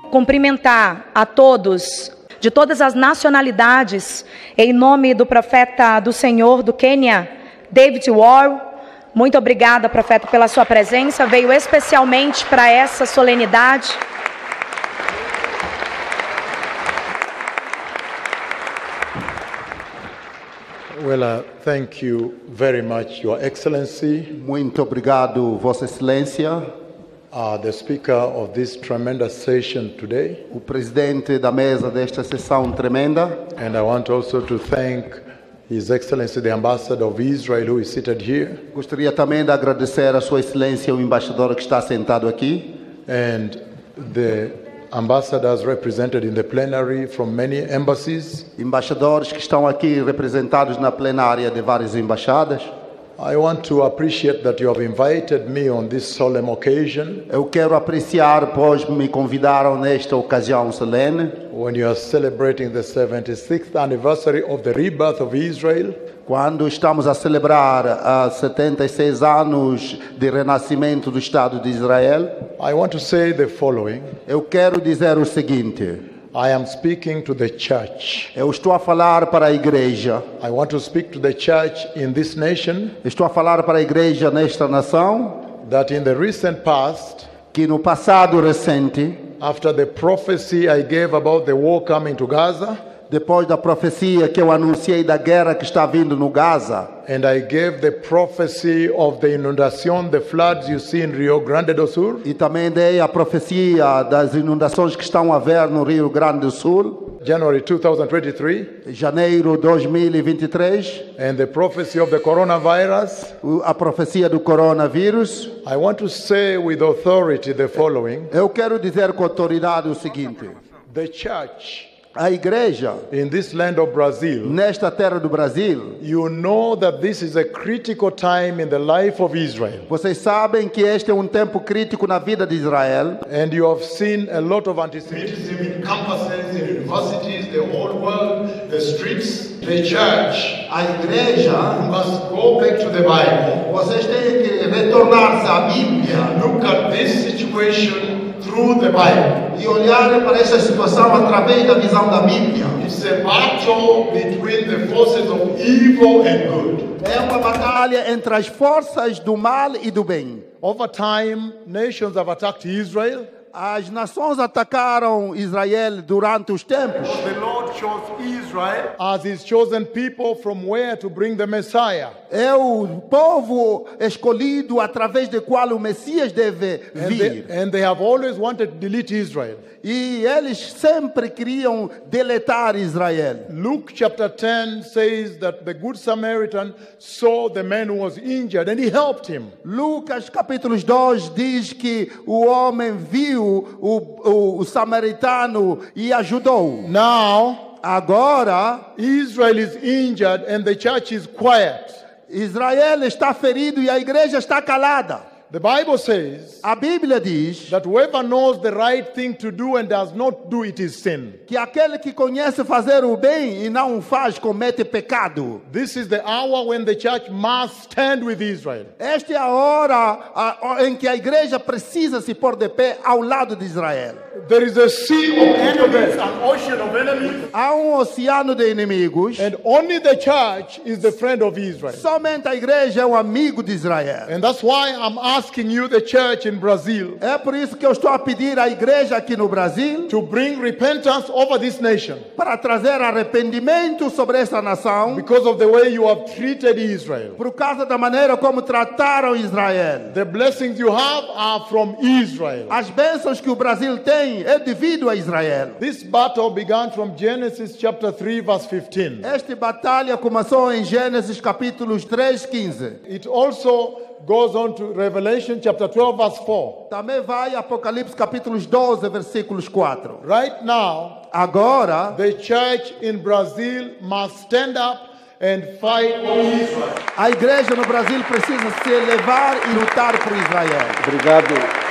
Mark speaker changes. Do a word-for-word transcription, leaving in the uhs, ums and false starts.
Speaker 1: cumprimentar a todos, de todas as nacionalidades, em nome do profeta do Senhor do Quênia, David Wall. Muito obrigada, profeta, pela sua presença. Veio especialmente para essa solenidade.
Speaker 2: Well, uh, thank you very much, Your Excellency.
Speaker 3: Muito obrigado, Vossa Excelência.
Speaker 2: Uh, the speaker of this tremendous session today.
Speaker 3: O presidente da mesa desta sessão tremenda.
Speaker 2: And I want also to thank His Excellency, the Ambassador of Israel, who is seated here.
Speaker 3: Gostaria também de agradecer a Sua Excelência, o embaixador que está sentado aqui.
Speaker 2: And the ambassadors represented in the plenary from many embassies.
Speaker 3: Embaixadores que estão aqui representados na plenária de várias embaixadas.
Speaker 2: I want to appreciate that you have invited me on this solemn occasion.
Speaker 3: Eu quero apreciar, pois me convidaram nesta ocasião solene.
Speaker 2: When you are celebrating the seventy-sixth anniversary of the rebirth of Israel.
Speaker 3: Quando estamos a celebrar a setenta e seis anos de renascimento do Estado de Israel.
Speaker 2: I want to say the following.
Speaker 3: Eu quero dizer o seguinte.
Speaker 2: I am speaking to the church.
Speaker 3: Eu estou a falar para a igreja.
Speaker 2: I want to speak to the church in this nation.
Speaker 3: Estou a falar para a igreja nesta nação.
Speaker 2: That in the recent past,
Speaker 3: que no passado recente,
Speaker 2: after the prophecy I gave about the war coming to Gaza,
Speaker 3: depois da profecia que eu anunciei da guerra que está vindo no Gaza,
Speaker 2: and I gave the prophecy of the inundation, the floods you see in Rio Grande do Sul,
Speaker 3: e também dei a profecia das inundações que estão a ver no Rio Grande do Sul,
Speaker 2: January two thousand twenty-three,
Speaker 3: janeiro dois mil e vinte e três,
Speaker 2: and the prophecy of the coronavirus,
Speaker 3: a profecia do coronavírus.
Speaker 2: I want to say with authority the following.
Speaker 3: Eu quero dizer com autoridade o seguinte:
Speaker 2: the church,
Speaker 3: a igreja,
Speaker 2: in this land of Brazil,
Speaker 3: nesta terra do Brasil,
Speaker 2: you know that this is a critical time in the life of Israel.
Speaker 3: Vocês sabem que este é um tempo crítico na vida de Israel.
Speaker 2: And you have seen a lot of anti-Semitism in campuses, in universities, the whole world, the streets. The church,
Speaker 3: a igreja,
Speaker 2: must go back to the Bible.
Speaker 3: Vocês têm que retornar-se à Bíblia.
Speaker 2: Look at this situation through the Bible.
Speaker 3: E olhar para essa situação através da visão da Bíblia.
Speaker 2: It's a battle between the forces of evil and good.
Speaker 3: É uma batalha entre as forças do mal e do bem.
Speaker 2: Over time, nations have attacked Israel.
Speaker 3: As nações atacaram Israel durante os tempos.
Speaker 2: The Lord chose Israel as His chosen people from where to bring the Messiah.
Speaker 3: É o povo escolhido através do qual o Messias deve vir.
Speaker 2: And they, and they have always wanted to delete Israel.
Speaker 3: E eles sempre queriam deletar Israel.
Speaker 2: Luke chapter ten says that the good Samaritan saw the man who was injured and he helped him.
Speaker 3: Lucas capítulo dois diz que o homem viu o, o, o samaritano e ajudou.
Speaker 2: Now,
Speaker 3: agora,
Speaker 2: Israel is injured and the church is quiet.
Speaker 3: Israel está ferido e a igreja está calada.
Speaker 2: The Bible says
Speaker 3: a Bíblia diz
Speaker 2: that whoever knows the right thing to do and does not do it is sin.
Speaker 3: Que aquele que conhece fazer o bem e não o faz comete pecado.
Speaker 2: This is the hour when the church must stand with Israel.
Speaker 3: Esta é a hora a, em que a igreja precisa se pôr de pé ao lado de Israel.
Speaker 2: There is a sea of enemies, an ocean of enemies.
Speaker 3: Há um oceano de inimigos.
Speaker 2: And only the church is the friend of Israel.
Speaker 3: Somente a igreja é o amigo de Israel.
Speaker 2: And that's why I'm asking you, the church in Brazil,
Speaker 3: é por isso que eu estou a pedir à igreja aqui no Brasil,
Speaker 2: to bring repentance over this nation.
Speaker 3: Para trazer arrependimento sobre esta nação.
Speaker 2: Because of the way you have treated Israel.
Speaker 3: Por causa da maneira como trataram Israel.
Speaker 2: The blessings you have are from Israel.
Speaker 3: As bênçãos que o Brasil tem é devido a Israel.
Speaker 2: This battle began from Genesis chapter three verse fifteen.
Speaker 3: Esta batalha começou em Gênesis capítulos três, quinze.
Speaker 2: It also goes on to Revelation chapter twelve verse four.
Speaker 3: Também vai Apocalipse capítulos doze versículos quatro.
Speaker 2: Right now,
Speaker 3: agora,
Speaker 2: the church in Brazil must stand up and fight for Israel.
Speaker 3: A igreja no Brasil precisa se elevar e lutar por Israel.
Speaker 2: Obrigado.